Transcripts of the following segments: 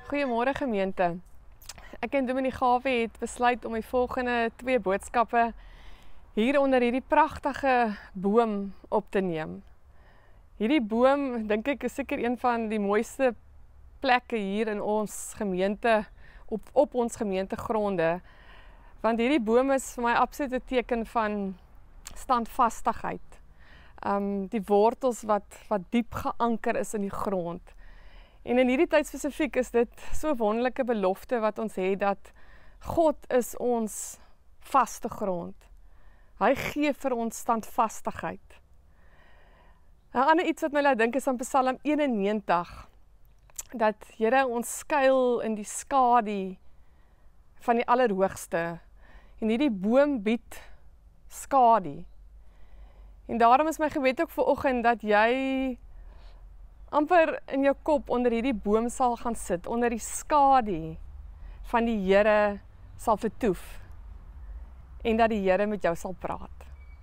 Goeiemôre gemeente. Ek en Dominee Gawie het besluit om die volgende 2 boodskappe hier onder hierdie pragtige boom op te neem. Hierdie boom, dink ek, is seker een van die mooiste plekke hier in ons gemeente, op ons gemeentegronde. Want hierdie boom is vir my absolute teken van standvastigheid. Die wortels wat diep geanker is in die grond. En in hierdie tyd spesifiek is dit so 'n wonderlike belofte wat ons het dat God is ons vaste grond. Hy gee vir ons standvastigheid. 'n Ander iets wat my laat dink is aan Psalm 91, dat Here ons skuil in die skadu van die Allerhoogste. En hierdie boom bied skadu. En daarom is my gebed ook vanoggend dat jy amper in jou kop onder hierdie boom sal gaan sit, onder die skadu van die Here sal vertoef en dat die Here met jou sal praat.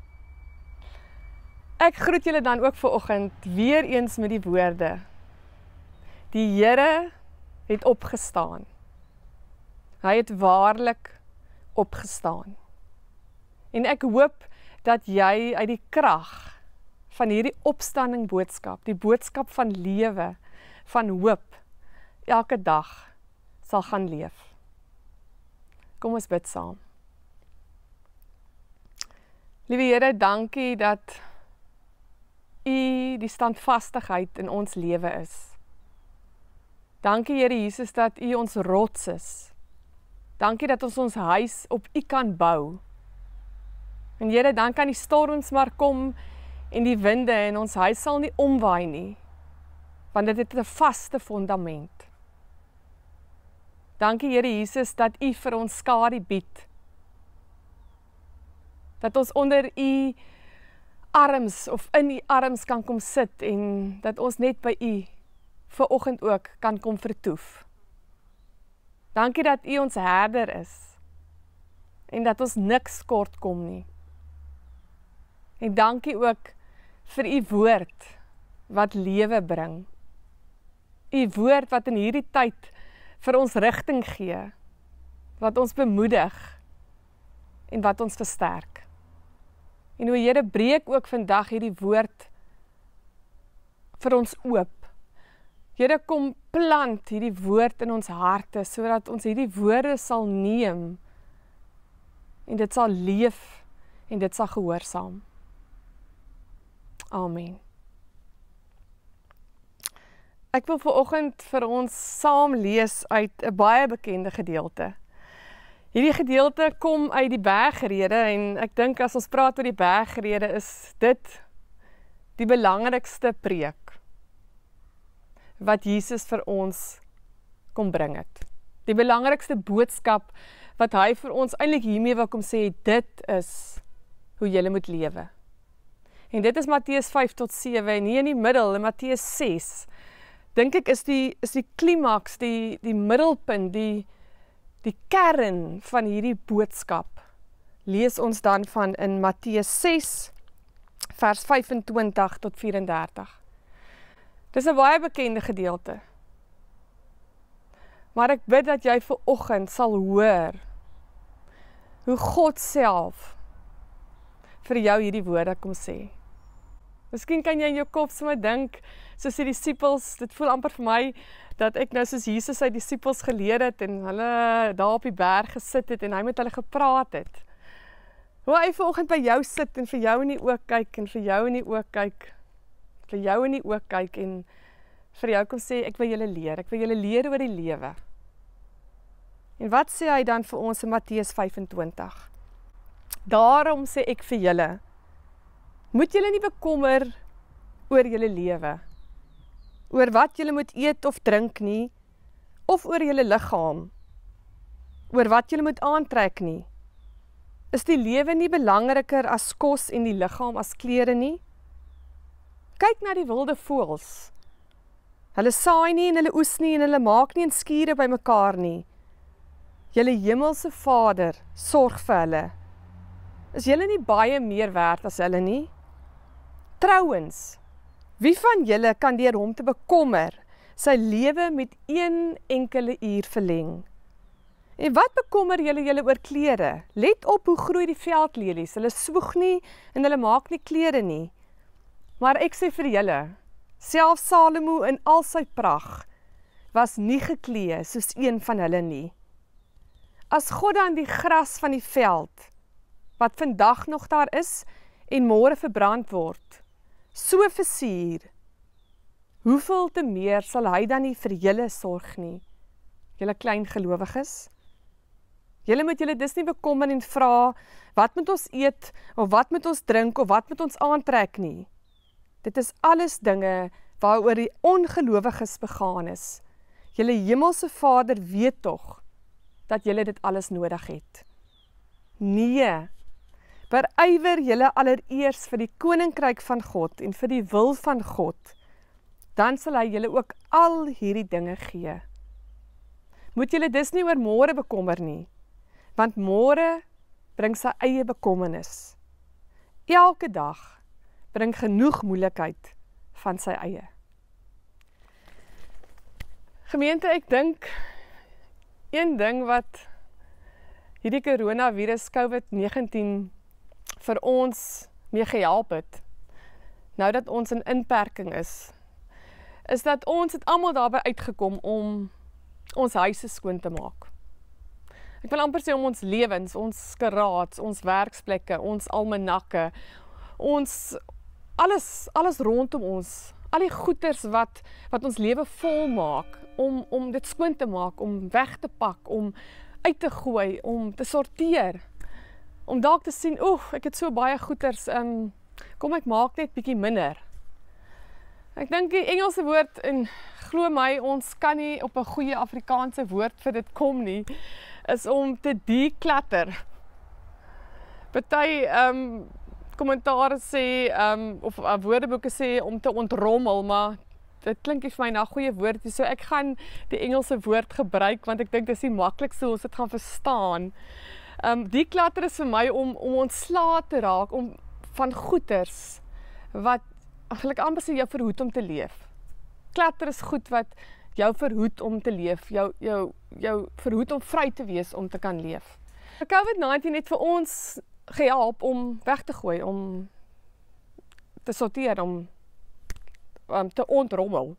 Ek groet julle dan ook vanoggend weer eens met die woorde: die Here het opgestaan. Hy het waarlik opgestaan. En ek hoop dat jy uit die krag van hierdie opstanding boodskap, die boodskap van lewe, van hoop, elke dag sal gaan leef. Kom ons bid saam. Liewe Here, dankie dat U die standvastigheid in ons lewe is. Dankie Here Jesus dat U ons rots is. Dankie dat ons huis op U kan bou. En Here, dan kan die storms maar kom en die winde en ons huis sal nie omwaai nie, want dit het 'n vaste fondament. Dankie Here Jesus dat U vir ons skadu bied. Dat ons onder U arms of in U arms kan kom sit en dat ons net by U vanoggend ook kan kom vertoef. Dankie dat U ons herder is en dat ons niks kort kom nie. En dankie ook vir U woord wat lewe bring. U woord wat in hierdie tyd vir ons rigting gee, wat ons bemoedig en wat ons versterk. En o Here, breek ook vandag hierdie woord vir ons oop. Here, kom plant hierdie woord in ons harte, sodat ons hierdie woorde sal neem en dit sal leef en dit sal gehoorsaam. Amen. Ek wil vanoggend vir ons saam lees uit 'n baie bekende gedeelte. Hierdie gedeelte kom uit die bergrede en ek dink as ons praat oor die bergrede is dit die belangrikste preek wat Jesus vir ons kom bring het. Die belangrikste boodskap wat hy vir ons eintlik hiermee wil kom sê, dit is hoe jy moet lewe. En dit is Matteus 5-7 en hier in die middel in Matteus 6, dink ek is die klimaks, die middelpunt, die kern van hierdie boodskap. Lees ons dan van in Matteus 6 vers 25-34. Dis 'n baie bekende gedeelte. Maar ek bid dat jy vanoggend sal hoor hoe God self vir jou hierdie woorde kom sê. Miskien kan jy in jou kop sommer dink, soos die disippels, dit voel amper vir my, dat ek nou soos Jesus sy disippels geleer het, en hulle daar op die berg gesit het, en hy met hulle gepraat het. Hoe hy vanoggend by jou sit, en vir jou in die oë kyk, en vir jou in die oë kyk, vir jou in die oë kyk, en vir jou kom sê, ek wil julle leer oor die lewe. En wat sê hy dan vir ons in Matteus 25? Daarom sê ek vir julle, moet julle nie bekommer oor julle lewe, oor wat julle moet eet of drink nie, of oor julle liggaam, oor wat julle moet aantrek nie. Is die lewe nie belangriker as kos en die liggaam as klere nie? Kyk na die wilde voëls. Hulle saai nie en hulle oes nie en hulle maak nie in skure bymekaar nie. Julle hemelse Vader sorg vir hulle. Is julle nie baie meer werd as hulle nie? Trouwens, wie van julle kan deur hom te bekommer sy lewe met 1 enkele uur verleng. En wat bekommer julle oor klere? Let op hoe groei die veldlelies. Hulle swoeg nie en hulle maak nie klere nie. Maar ek sê vir julle, selfs Salomo in al sy pragt was nie geklee soos een van hulle nie. As God dan die gras van die veld, wat vandag nog daar is en môre verbrand word, so versier, hoeveel te meer sal hy dan nie vir julle sorg nie, julle klein gelowiges? Julle moet julle dus nie bekommer en vra, wat moet ons eet, of wat moet ons drink, of wat moet ons aantrek nie. Dit is alles dinge waaroor die ongelowiges begaan is. Julle hemelse Vader weet tog, dat julle dit alles nodig het. Nee, berywer julle allereers vir die koninkryk van God en vir die wil van God, dan sal hy julle ook al hierdie dinge gee. Moet julle dus nie oor môre bekommer nie, want môre bring sy eie bekommernis. Elke dag bring genoeg moeilikheid van sy eie. Gemeente, ek dink, een ding wat hierdie coronavirus COVID-19 vir ons mee gehelp het, nou dat ons in inperking is dat ons het almal daarby uitgekom om ons huise skoon te maak. Ek wil amper sê om ons lewens, ons garaats, ons werksplekke, ons almanakke, ons alles rondom ons, al die goeders wat ons lewe vol maak, om dit skoon te maak, om weg te pak, om uit te gooi, om te sorteer, om dalk te sien, ek het so baie goeders, kom ek maak net bietjie minder. Ek dink die Engelse woord, en glo my, ons kan nie op 'n goeie Afrikaanse woord vir dit kom nie, is om te declutter. Party kommentaare sê, of woordeboeke sê om te ontrommel, maar dit klink nie vir my na 'n goeie woord, so ek gaan die Engelse woord gebruik, want ek dink dit is die maklikste hoe ons dit gaan verstaan. Declutter is vir my om ontslae te raak, van goeders, wat eigenlijk amper sê jou verhoed om te leef. Klatter is goed wat jou verhoed om te leef, jou verhoed om vry te wees om te kan leef. COVID-19 het vir ons gehelp om weg te gooi, om te sorteer, om te ontrommel.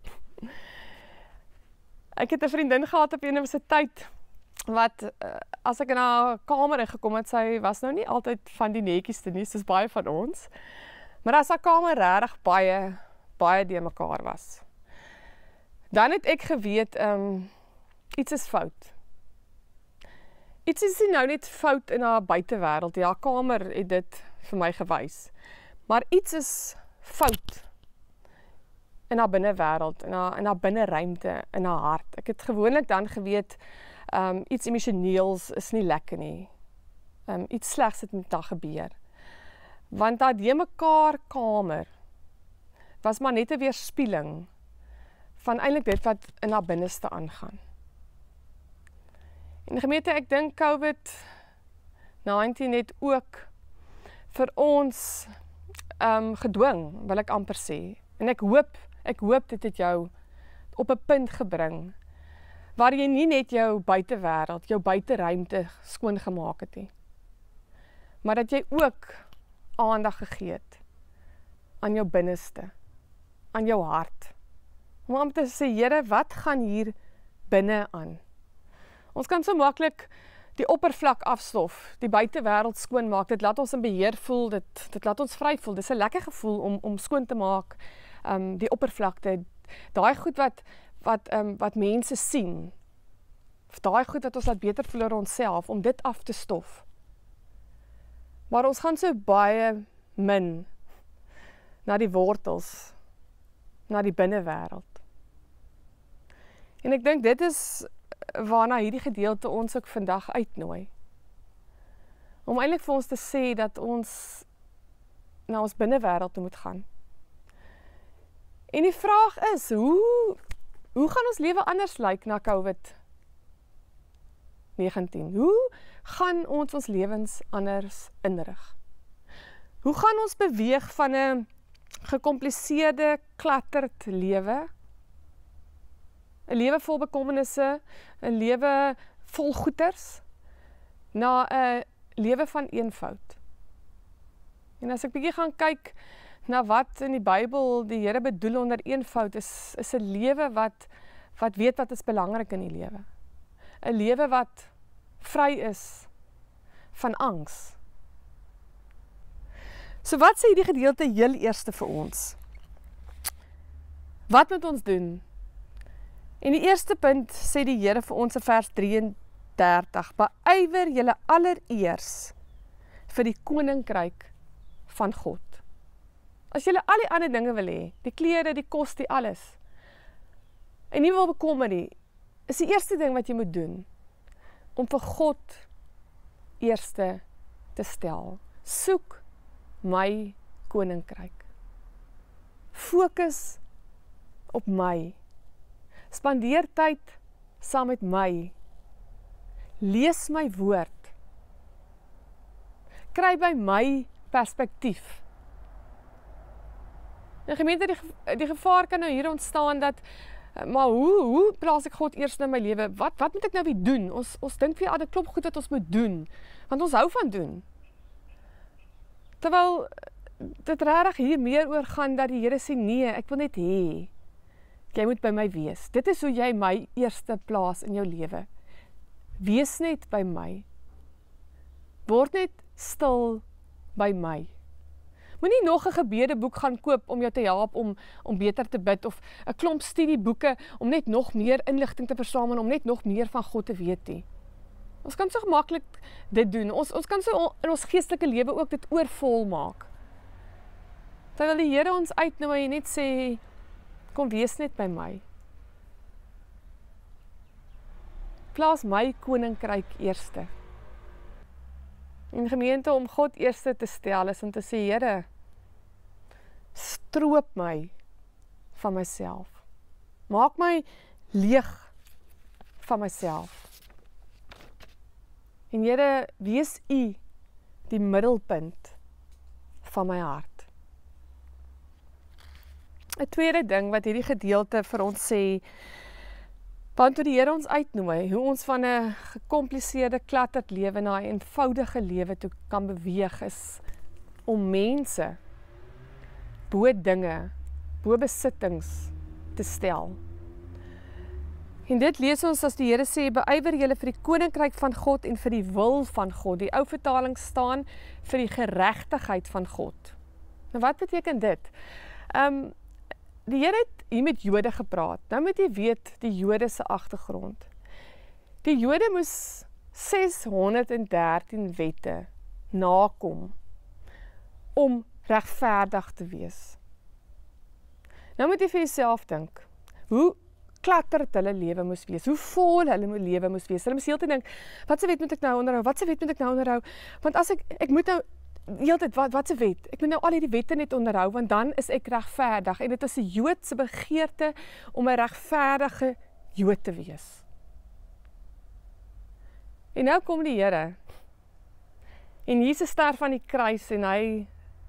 Ek het 'n vriendin gehad op universiteit wat as ek in haar kamer ingekom het, sy was nou nie altyd van die netjieste nie, soos baie van ons. Maar as haar kamer regtig baie deurmekaar was. Dan het ek geweet, iets is fout. Iets is nie nou net fout in haar buitewêreld, haar kamer het dit vir my gewys. Maar iets is fout in haar binnewêreld, in haar binneruimte, in haar hart. Ek het gewoonlik dan geweet, iets emosioneels is nie lekker nie. Iets slegs het met haar gebeur. Want haar deurmekaar kamer was maar net 'n weerspieëling van eintlik dit wat in haar binneste aangaan. En gemeente, ek dink COVID-19 het ook vir ons gedwing, wil ek amper sê. En ek hoop dit het jou op 'n punt gebring waar jy nie net jou buitewêreld, jou buiteruimte skoon gemaak het nie, maar dat jy ook aandag gegee het aan jou binneste, aan jou hart. Om te sê, Here, wat gaan hier binne aan? Ons kan so maklik die oppervlak afstof, die buitewêreld skoon maak, dit laat ons in beheer voel, dit laat ons vry voel, dit is 'n lekker gevoel om skoon te maak, die oppervlakte, daai goed wat mense sien, of daai goed wat ons laat beter voel oor onsself, om dit af te stof. Maar ons gaan so baie min na die wortels, na die binnewêreld. En ek dink dit is waarna hierdie gedeelte ons ook vandag uitnooi. Om eintlik vir ons te sê dat ons na ons binnewêreld moet gaan. En die vraag is, hoe gaan ons lewe anders lyk na COVID-19? Hoe gaan ons lewens anders inrig? Hoe gaan ons beweeg van 'n gekompliseerde, klatterd lewe 'n lewe vol bekommernisse, 'n lewe vol goeders, na 'n lewe van eenvoud. En as ek bietjie gaan kyk na wat in die Bybel die Here bedoel onder eenvoud, is 'n lewe wat weet wat is belangrik in die lewe. 'n lewe wat vry is van angs. So wat sê hierdie gedeelte heel eerste vir ons? Wat moet ons doen? En die eerste punt sê die Here vir ons in vers 33, beywer julle allereers vir die koninkryk van God. As julle al die ander dinge wil hê, die klere, die kos, die alles, en nie wil bekommer nie, is die eerste ding wat jy moet doen, om vir God eerste te stel. Soek my koninkryk. Fokus op my. Spandeer tyd saam met my. Lees my woord. Kry by my perspektief. En gemeente, die gevaar kan nou hier ontstaan dat, maar hoe plaas ek God eers in my lewe? Wat moet ek nou weer doen? Ons dink weer, dit klop goed wat ons moet doen, want ons hou van doen. Terwyl dit regtig hier meer oor gaan dat die Here sê, nee, ek wil net hê, jy moet by my wees. Dit is hoe jy my eerste plaas in jou lewe. Wees net by my. Word net stil by my. Moenie nog 'n gebedeboek gaan koop om jou te help om beter te bid, of 'n klomp studieboeke om net nog meer inligting te versamel, om net nog meer van God te weet nie. Ons kan so maklik dit doen. Ons kan so in ons geestelike lewe ook dit oorvol maak. Terwyl die Here ons uitnooi en net sê, kom wees net by my. Plaas my koninkryk eerste. En gemeente, om God eerste te stel is om te sê, Here, stroop my van myself. Maak my leeg van myself. En Here, wees U die middelpunt van my hart. 'n tweede ding wat hierdie gedeelte vir ons sê, want toe die Here ons uitnooi, hoe ons van 'n gekompliseerde, klatterd lewe na 'n eenvoudige lewe toe kan beweeg, is om mense bo dinge, bo besittings te stel. En dit lees ons as die Here sê, beywer julle vir die koninkryk van God en vir die wil van God. Die ou vertaling staan vir die geregtigheid van God. Nou wat beteken dit? Die Here het hier met Jode gepraat. Nou moet jy weet die Jode se agtergrond. Die Jode moes 613 wette nakom om regverdig te wees. Nou moet jy vir jouself dink, hoe klatterd hulle lewe moes wees, hoe vol hulle lewe moes wees. Hulle moes heeltyd dink, wat se wet moet ek nou onderhou? Wat se wet moet ek nou onderhou? Want as ek moet nou heeltyd, wat se wet? Ek moet nou al hierdie wette net onderhou, want dan is ek regverdig. En dit is 'n Jood se begeerte om 'n regverdige Jood te wees. En nou kom die Here. En Jesus sterf aan die kruis en hy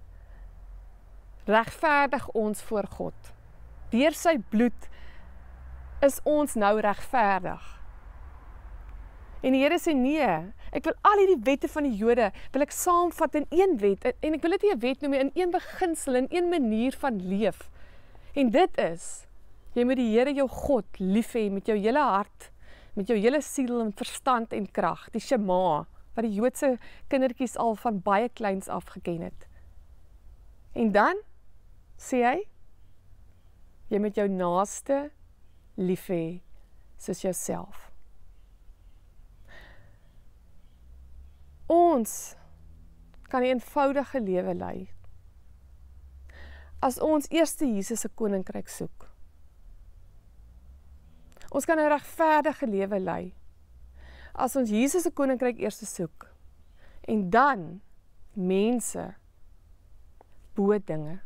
regverdig ons voor God. Deur sy bloed is ons nou regverdig. En die Here sê, nee, ek wil al hierdie wette van die Jode, wil ek saamvat in een wet, en ek wil dit nie 'n wet noem, in een beginsel, in een manier van leef. En dit is, jy moet die Here jou God lief hê met jou hele hart, met jou hele siel en verstand en krag, die Shema, wat die Joodse kindertjies al van baie kleins af geken het. En dan sê hy, jy moet jou naaste lief hê soos jouself. Ons kan 'n eenvoudige lewe lei as ons eers Jesus se koninkryk soek. Ons kan 'n regverdige lewe lei as ons Jesus se koninkryk eers soek en dan mense bo dinge.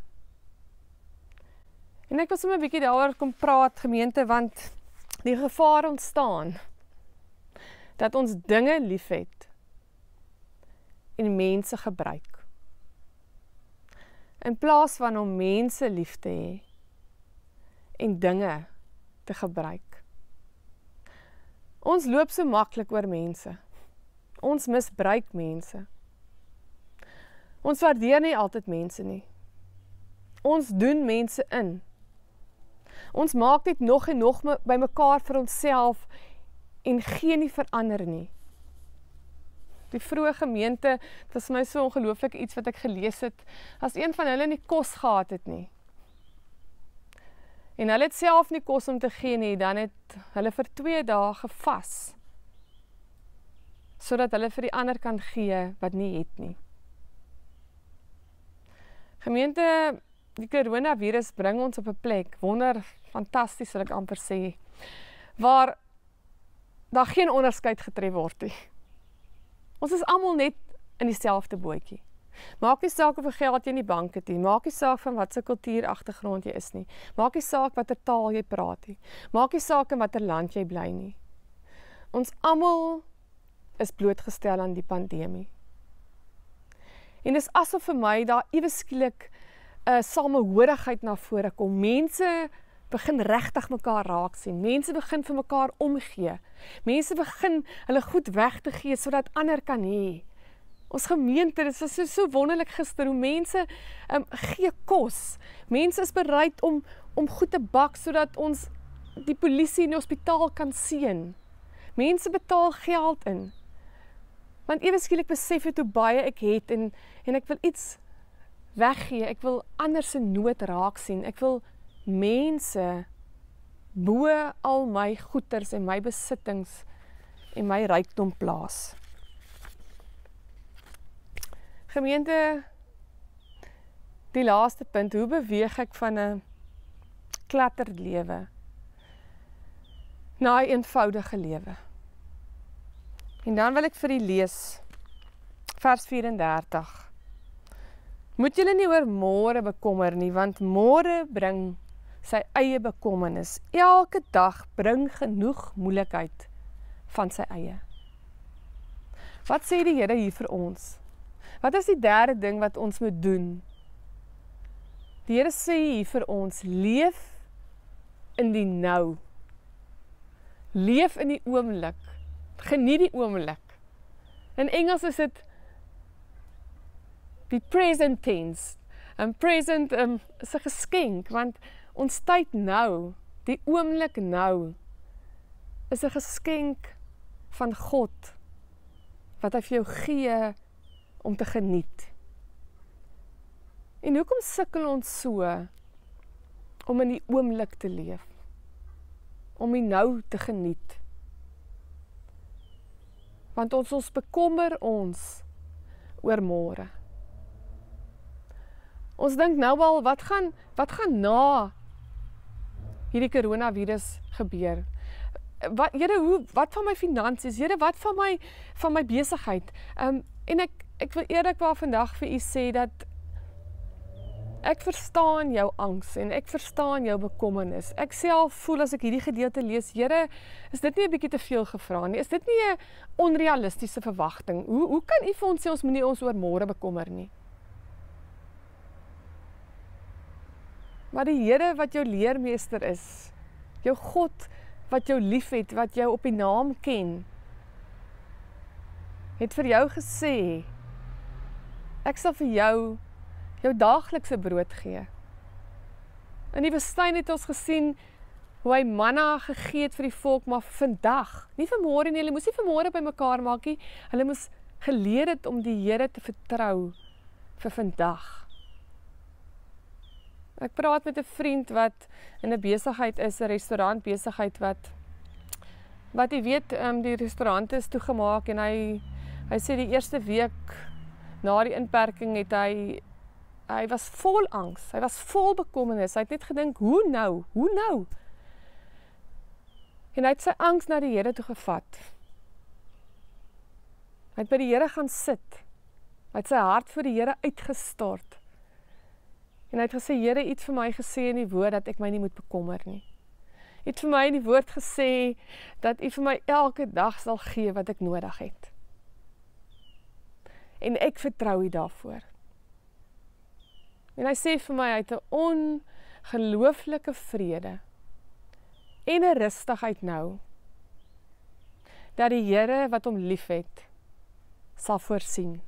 En ek wil sommer 'n bietjie daaroor kom praat, gemeente, want die gevaar ontstaan dat ons dinge liefhet en mense gebruik. In plaas van om mense lief te hê en dinge te gebruik. Ons loop so maklik oor mense. Ons misbruik mense. Ons waardeer nie altyd mense nie. Ons doen mense in. Ons maak net nog en nog by mekaar vir onsself en gee nie verander nie. Die vroeë gemeente, het was my so ongelooflik iets wat ek gelees het, as een van hulle nie kos gehad het nie. En hulle het self nie kos om te gee nie, dan het hulle vir 2 dae gevas, sodat hulle vir die ander kan gee wat nie het nie. Gemeente, die coronavirus bring ons op 'n plek, fantasties sal ek amper sê, waar daar geen onderskeid getref word nie. Ons is almal net in dieselfde bootjie. Maak nie saak hoeveel geld jy in die bank het nie, maak nie saak van wat se kultuuragtergrond jy is nie, maak nie saak watter taal jy praat nie, maak nie saak in watter land jy bly nie. Ons almal is blootgestel aan die pandemie. En dis asof vir my daar ewe skielik 'n samehorigheid na vore kom. Mense begin regtig mekaar raak sien. Mense begin vir mekaar omgee. Mense begin hulle goed weg te gee sodat ander kan hê. Ons gemeente, dit was so wonderlik gister hoe mense gee kos. Mense is bereid om goed te bak sodat ons die polisie in die hospitaal kan sien. Mense betaal geld in. Want ewe skielik besef het hoe baie ek het en ek wil iets weggee. Ek wil ander se nood raak sien. Ek wil mense bo al my goeders en my besittings en my rykdom plaas. Gemeente, die laaste punt, hoe beweeg ek van 'n klatterlewe na 'n eenvoudige lewe? En dan wil ek vir u lees, vers 34. Moet julle nie oor môre bekommer nie, want môre bring sy eie bekommernis. Elke dag bring genoeg moeilikheid van sy eie. Wat sê die Here hier vir ons? Wat is die derde ding wat ons moet doen? Die Here sê hier vir ons, leef in die nou. Leef in die oomblik. Geniet die oomblik. In Engels is dit die present tense. En present is 'n geskenk, want ons tyd nou, die oomblik nou, is 'n geskenk van God, wat hy vir jou gee om te geniet. En hoekom sukkel ons so om in die oomblik te leef? Om die nou te geniet? Want ons bekommer ons oor môre. Ons dink nou al, wat gaan na hierdie coronavirus gebeur? Here, wat van my finansies? Here, wat van my besigheid? En ek wil eerlikwaar vandag vir u sê dat ek verstaan jou angs en ek verstaan jou bekommernis. Ek self voel as ek hierdie gedeelte lees, Here, is dit nie 'n bietjie te veel gevra nie? Is dit nie 'n onrealistiese verwagting? Hoe kan u vir ons sê ons moenie ons oor môre bekommer nie? Maar die Here wat jou leermeester is, jou God wat jou liefhet, wat jou op die naam ken, het vir jou gesê, ek sal vir jou daaglikse brood gee. In die woestyn het ons gesien hoe hy manna gegee het vir die volk, maar vir vandag, nie vir môre nie, hulle moes nie vir môre by mekaar maak nie, hulle moes geleer het om die Here te vertrou vir vandag. Ek praat met 'n vriend wat in 'n besigheid is, 'n restaurantbesigheid wat jy weet, die restaurant is toegemaak en hy sê die eerste week na die inperking het hy was vol angs, hy was vol bekommernis, hy het net gedink, hoe nou? En hy het sy angs na die Here toe gevat. Hy het by die Here gaan sit, hy het sy hart vir die Here uitgestort. En hy het gesê, Here, u het vir my gesê in die woord dat ek my nie moet bekommer nie. U het vir my in die woord gesê dat u vir my elke dag sal gee wat ek nodig het. En ek vertrou u daarvoor. En hy sê vir my, hy het 'n ongelooflike vrede en 'n rustigheid nou. dat die Here wat hom liefhet, sal voorsien.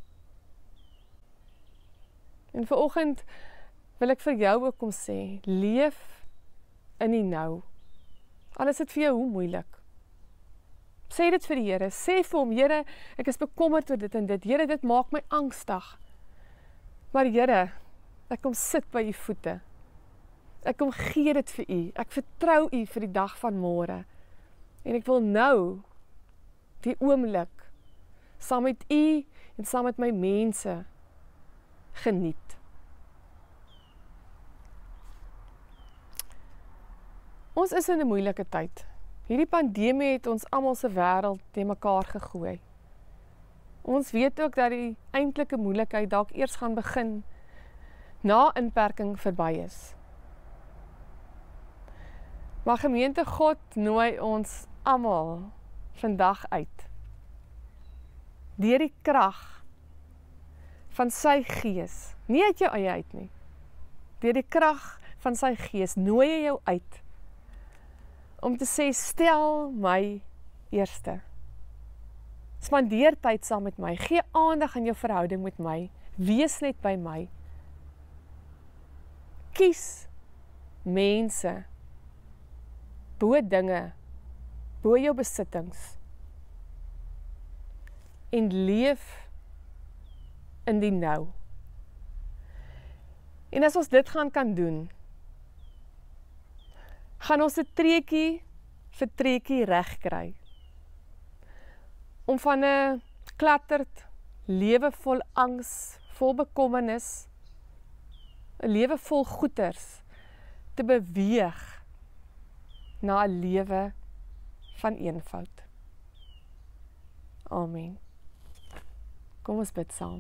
En vanoggend wil ek vir jou ook kom sê, leef in die nou. Al is dit vir jou hoe moeilik. Sê dit vir die Here, sê vir hom, Here, ek is bekommerd oor dit en dit. Here, dit maak my angstig. Maar Here, ek kom sit by u voete. Ek kom gee dit vir u. Ek vertrou u vir die dag van môre. En ek wil nou die oomblik saam met u en saam met my mense geniet. Ons is in 'n moeilike tyd. Hierdie pandemie het ons almal se wêreld te mekaar gegooi. Ons weet ook dat die eintlike moeilikheid dalk eers gaan begin na inperking verby is. Maar gemeente, God nooi ons almal vandag uit. Deur die krag van sy Gees, nie uit jou eie uit nie. Deur die krag van sy Gees nooi hy jou uit om te sê, stel my eerste. Spandeer tyd saam met my, gee aandag aan jou verhouding met my, wees net by my. Kies mense, bo dinge, bo jou besittings, en leef in die nou. En as ons dit kan doen, gaan ons 'n treukie vir treukie reg kry. Om van 'n klatterd lewe vol angs, vol bekommernis, 'n lewe vol goeters te beweeg na 'n lewe van eenvoud. Amen. Kom ons bid saam.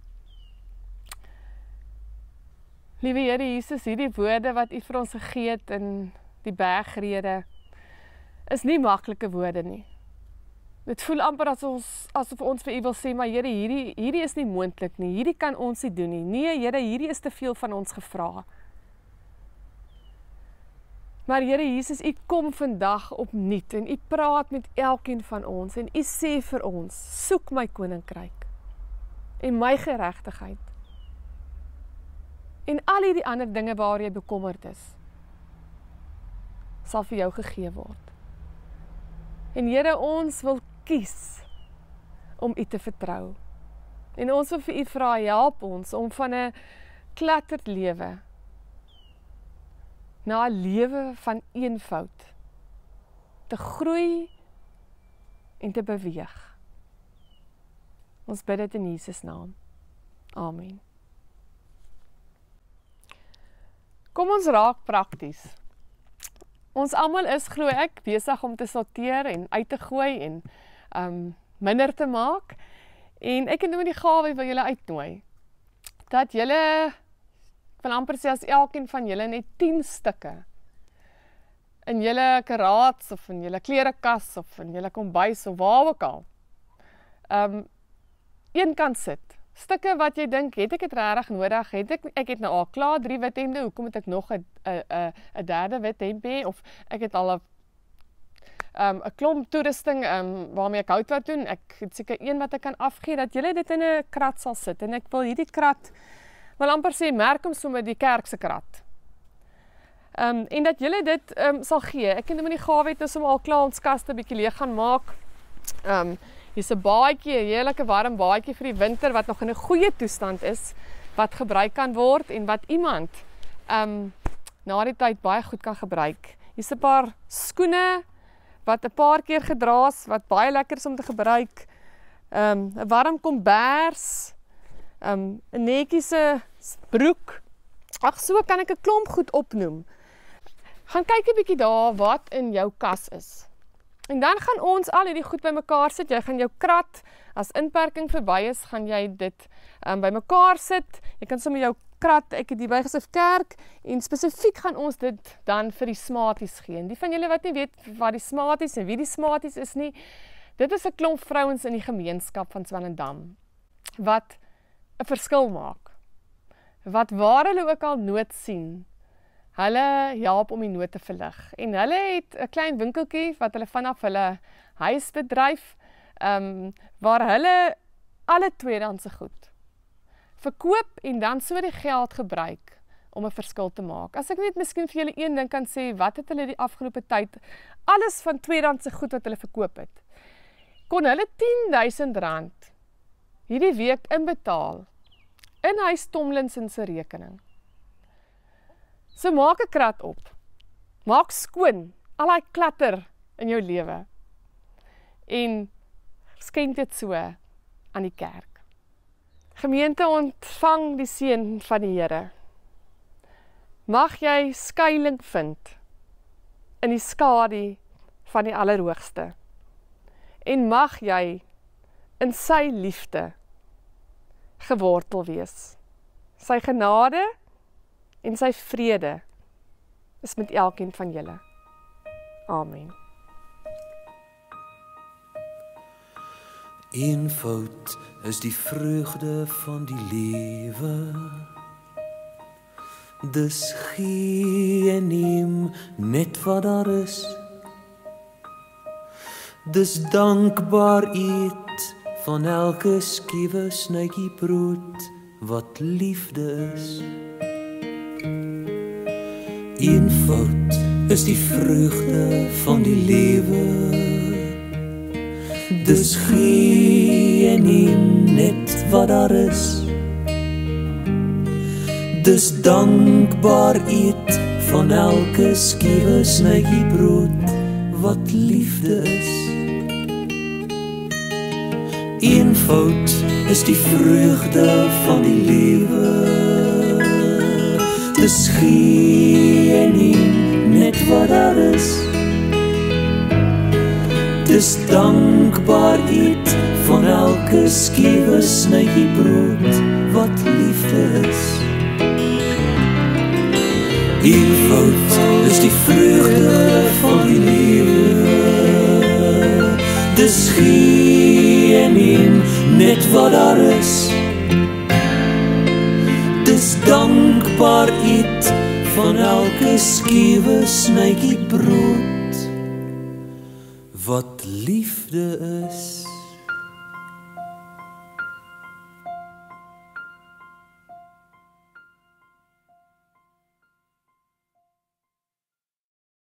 Liewe Here Jesus, hierdie woorde wat u vir ons gegee het in die bergrede is nie maklike woorde nie. Dit voel amper asof ons vir u wil sê, maar Here, hierdie is nie moontlik nie. Hierdie kan ons nie doen nie. Nee, Here, hierdie is te veel van ons gevra. Maar Here Jesus, u kom vandag opnuut en u praat met elkeen van ons en u sê vir ons, soek my koninkryk en my geregtigheid. En al hierdie ander dinge waar jy bekommerd is, sal vir jou gegee word. En Here, ons wil kies om u te vertrou. En ons wil vir u vra, help ons om van 'n klatterd lewe na 'n lewe van eenvoud te groei en te beweeg. Ons bid dit in Jesus naam. Amen. Kom ons raak prakties. Ons almal is, glo ek, besig om te sorteer en uit te gooi en minder te maak. En ek het nou met die gawe wil julle uitnooi. Dat julle, ek wil amper sê as elkeen van julle net 10 stukke in julle karaats of in julle klerekas of in julle kombuis of waar ook al, een kan sit. Stukke wat jy dink, het ek dit regtig nodig? Ek het nou al klaar 3 wit hemde, hoekom moet ek nog 'n derde wit hemp hê? Of ek het al 'n klomp toerusting waarmee ek hout wat doen. Ek het seker een wat ek kan afgee, dat julle dit in 'n krat sal sit. En ek wil hierdie krat, wil amper sê, merk hom sommer die kerk se krat. En dat julle dit sal gee. Ek het nou met die gawe het nou sommer al klaar ons kaste bietjie leeg gaan maak. Hier's 'n baadjie, 'n heerlike warm baadjie vir die winter wat nog in 'n goeie toestand is, wat gebruik kan word en wat iemand na die tyd baie goed kan gebruik. Hier's 'n paar skoene wat 'n paar keer gedra is, wat baie lekker is om te gebruik. 'n warm kombers, 'n netjiese broek. Ag, so kan ek 'n klomp goed opnoem. Gaan kyk 'n bietjie daar wat in jou kas is. En dan gaan ons al hierdie goed bymekaar sit. Jy gaan jou krat, as inperking verby is, gaan jy dit bymekaar sit. Jy kan sommer jou krat, ek het hier bygesit kerk, en spesifiek gaan ons dit dan vir die smaties gee. En die van julle wat nie weet wat die smaties en wie die smaties is nie, dit is 'n klomp vrouens in die gemeenskap van Swellendam wat 'n verskil maak. Wat waar hulle ook al nood sien, hulle help om die nood te verlig. En hulle het 'n klein winkeltjie wat hulle vanaf hulle huisbedryf, waar hulle alle tweedehandse goed verkoop en dan so die geld gebruik om 'n verskil te maak. As ek net miskien vir julle een ding kan sê, wat het hulle die afgelope tyd, alles van tweedehandse goed wat hulle verkoop het, kon hulle R10.000 hierdie week inbetaal in Huis Tomlinson se rekening. So maak 'n krat op. Maak skoon al daai klatter in jou lewe en skenk dit so aan die kerk. Gemeente, ontvang die seën van die Here. Mag jy skuiling vind in die skadu van die Allerhoogste. En mag jy in sy liefde gewortel wees. Sy genade en sy vrede is met elkeen van julle. Amen. Eenvoud is die vreugde van die lewe. Dis gee en neem net wat daar is. Dis dankbaar eet van elke skiewe snytjie brood wat liefde is. Eenvoud is die vreugde van die lewe. Dis gee en neem net wat daar is. Dis dankbaar eet van elke skiewe snytjie brood wat liefde is. Eenvoud is die vreugde van die lewe. Dis gee en neem net wat daar is. Dis dankbaar eet van elke skiewe snytjie brood wat liefde is. Eenvoud is die vreugde van die lewe. Dis gee en neem net wat daar is. Dis dankbaar eet van elke skiewe snytjie brood wat liefde is.